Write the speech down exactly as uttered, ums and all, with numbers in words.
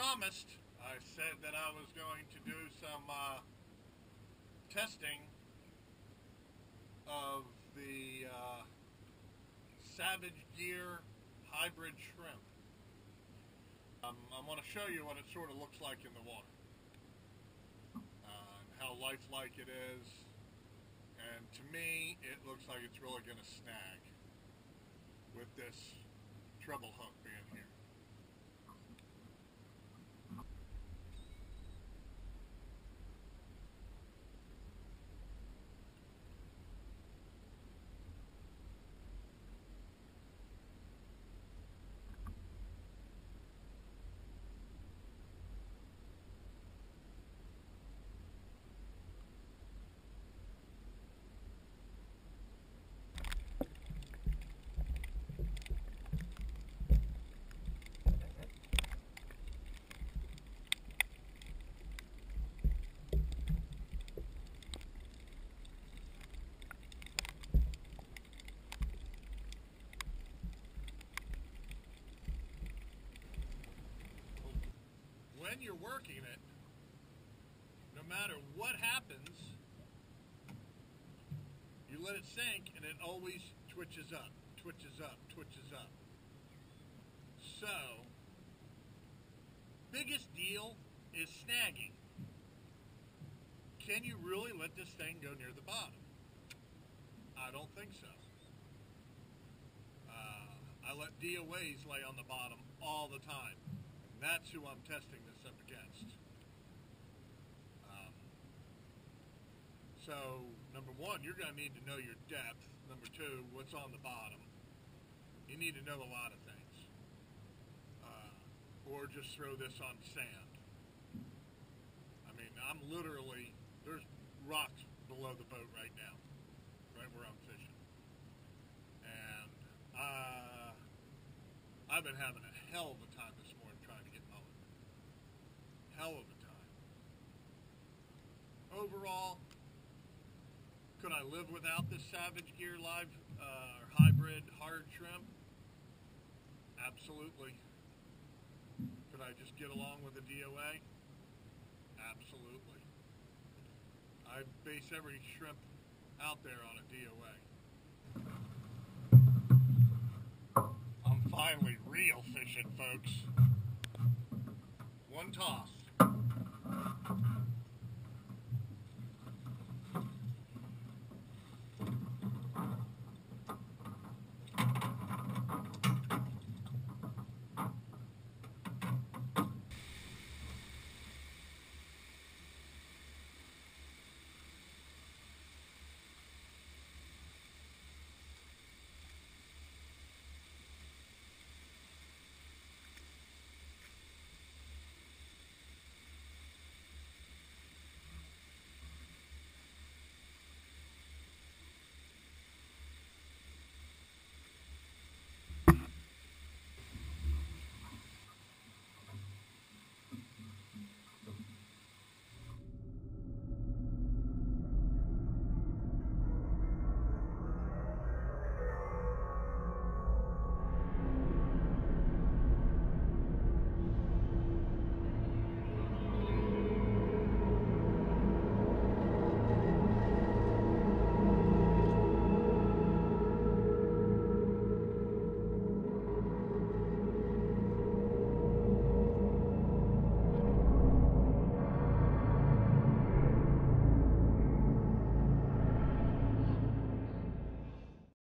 promised, I said that I was going to do some uh, testing of the uh, Savage Gear hybrid shrimp. Um, I want to show you what it sort of looks like in the water, uh, and how lifelike it is, and to me it looks like it's really going to snag with this treble hook being here. When you're working it, no matter what happens, you let it sink and it always twitches up, twitches up, twitches up. So, biggest deal is snagging. Can you really let this thing go near the bottom? I don't think so. Uh, I let D O As lay on the bottom all the time. That's who I'm testing this up against. Um, so, number one, you're going to need to know your depth. Number two, what's on the bottom. You need to know a lot of things. Uh, or just throw this on sand. I mean, I'm literally, there's rocks below the boat right now, right where I'm fishing. And uh, I've been having a hell of a time this morning trying to get mowing. Hell of a time. Overall, could I live without this Savage Gear live uh, or hybrid hard shrimp? Absolutely. Could I just get along with a D O A? Absolutely. I base every shrimp out there on a D O A.